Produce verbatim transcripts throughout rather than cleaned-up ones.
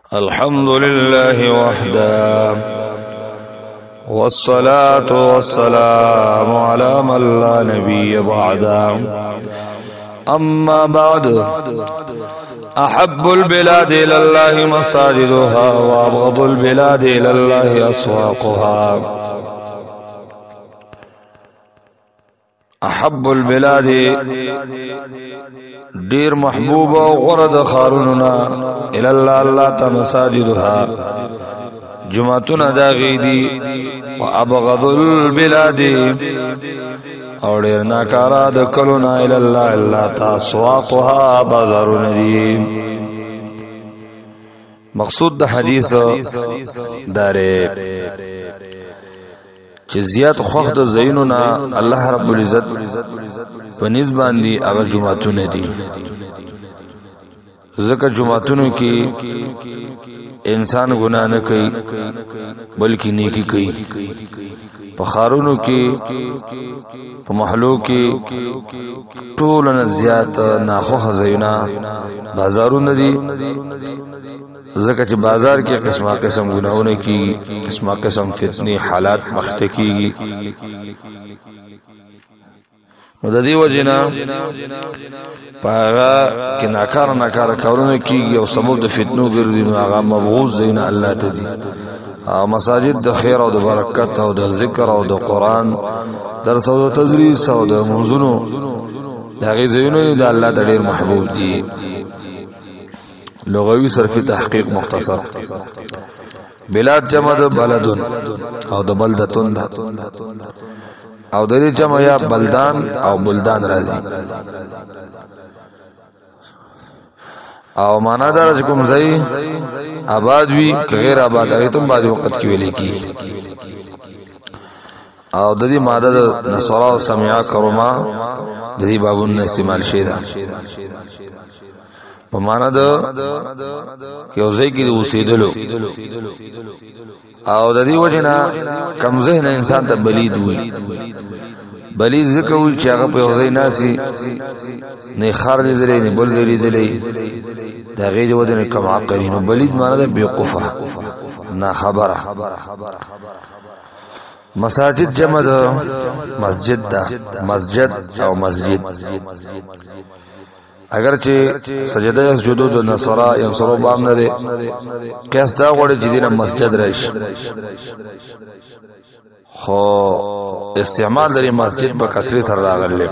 الحمد لله وحده والصلاة والسلام على من لا نبي بعده. أما بعد، أحب البلاد إلى الله مساجدها وأبغض البلاد إلى الله أسواقها. احب البلاد دیر محبوب و غرد خاروننا الى الله الله تا مساجدها جمعتنا دا غیدی و ابغض البلاد اور دیر ناکارا دا کلونا الى الله الله تا سواقها بازارون دی. مقصود دا حدیث داره چې زیات خوخ د زینونا الله رب العزت په نسبان دي هغه جمعتون دي. ځکه جمعتونو کې انسان ګناه نه کوي بلکې نیکی کوي. په خارونو کې په محلو کې ټول نه زیات ناخوخ زینا بازارونه دي. ځکه چې بازار کې قسمه قسم ګناونه کی قسمه قسم فتنی حالات مخت کیږي. نو د دې وجنا پاغه کې ناکار ناکار کارونه کیږي او سبب د فتنو ګرځي. نو هغه مبغوض دین الله ته دي. او مساجد د خیر او د برکت او د ذکر او د قران درس او تدریس او د منځونو دغه زینو د الله د ډیر محبوب دي. لغوی صرفی تحقیق مختصر. بلاد جمع د بلدون او د بلدتون دا او د دې جمع یا بلدان او بلدان راځي. او معنا دا چې کوم ځای آباد وي که غیر آباد هغه ته بعد وخت کې ویل کی. او د دې ماده د نصرا او سمعا کرما د دې بابونو استعمال شي دا په معنا د یو ځای کې اوسېدلو. او د دې وجنه کم ذهن انسان ته بلید وي. بلید ځکه وي چې هغه په یو ځای ناسي نه خار دې درې نه بل دې دې دا غیر ودنه کم عقل. نو بلید معنا د بیوقوفه نه خبره. مساجد جمع د مسجد دا مسجد او مسجد. اگر چې سجده سجدو د نصرا ینصرو بام نه دي قیاس دا غوړي چې دینه مسجد راشي. خو استعمال لري مسجد په کثرت سره راغلی.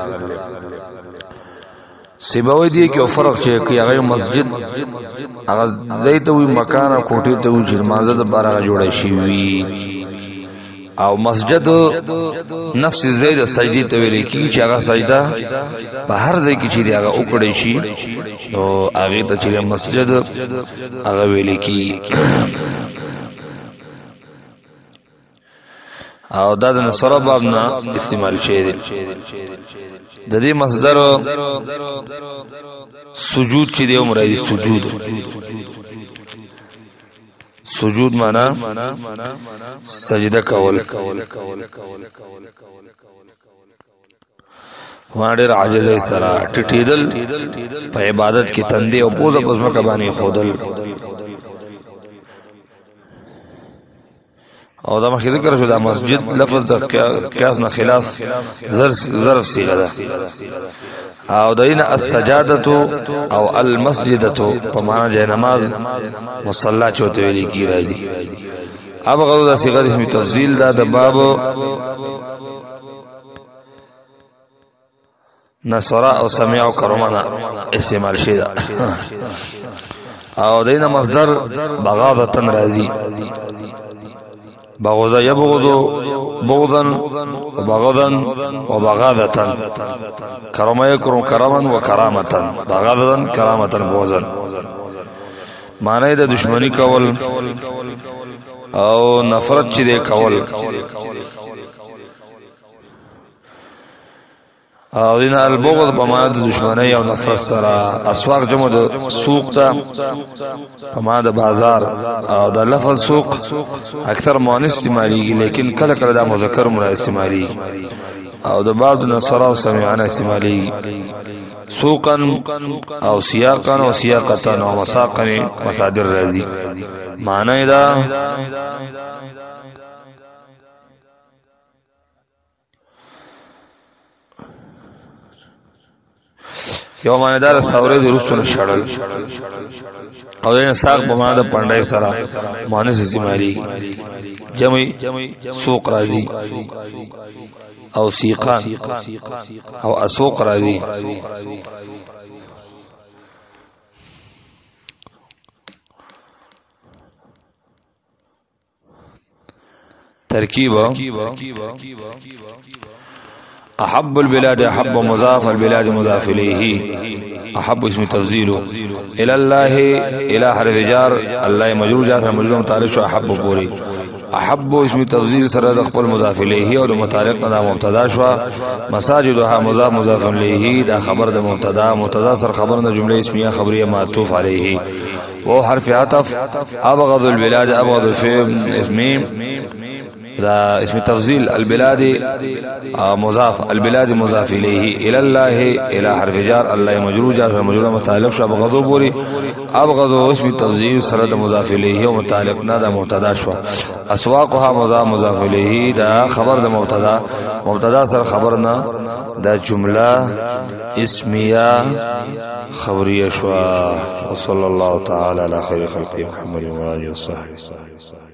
سیبوی دی کې فرق چې کوي هغه مسجد هغه زیته وي مکان او کوټه ته وي چې مازه د بارغه جوړه شي وي. او مسجد نفس زید سجدی ته ویل کی چې هغه سجده په هر ځای کې چې هغه وکړي شي نو هغه ته چې مسجد هغه ویل کی. او دا د نصر باب نه استعمال شي دي. د دې مصدر سجود چې دی مرادي سجود. سجود معنا سجده کول. وانډر عاجز سره ټټیدل په عبادت کې تندې او پوزه پزما کبانی خودل. او دا مخکې ذکر شو دا مسجد لفظ د قیاس نه خلاف ظرف ظرف صيغه ده. او دینه السجادة او المسجدة په معنا د نماز مصلا چوته ویل کی راځي. اب غوړه د صيغه اسمي تفصیل دا د باب نصرا او سمع او کرمنا استعمال شي دا. او دینه مصدر بغاضه راځي. بغضا يبغض بغضا وبغضا وبغاضة. كرم يكرم كرما وكرامة. بغاضا كرامة بغضا. معنی د دشمنی کول او نفرت چې دی کول. او دین البغض په معنا د دشمنی او نفرت سره. اسواق جمع د سوق ته په معنا د بازار. او د لفظ سوق اکثر مؤنث استعمالي لیکن کله کله د مذکر مراد استعمالي. او د بعض نصرا او سمعنا استعمالي سوقا او سیاقا او سیاقتا او مساقا مصادر راځي معنی دا یو معنی دا ثوره د رسول شړل او یې ساق په معنا د پندای سره مانس استعمالي جمع سوق راځي او سیقان او اسوق راځي ترکیب احب البلاد احب مضاف البلاد مضاف الیه احب اسم تفضیل الى الله الى حرف جار الله مجرور جار مجرور متعلق احب پوری احب اسم تفضیل سره د خپل مضاف الیه او د متعلق نه مبتدا شو مساجدها مضاف مضاف الیه دا خبر د مبتدا مبتدا سره خبر د جمله اسمیه خبریه معطوف علیه و حرف عطف ابغض البلاد ابغض فعل اسمیم دا اسم تفضیل البلاد مضاف البلاد مضاف الیه الى الله الى حرف جار الله مجرور جار مجرور متعلق شو ابغض پوری ابغض اسم تفضیل سره د مضاف الیه او متعلق نه د مبتدا شو اسواقها مضاف مضاف الیه دا خبر د مبتدا مبتدا سره خبر نه دا جمله اسمیه خبریه شو. وصلی الله تعالی علی خیر خلق محمد و آله وصحبه.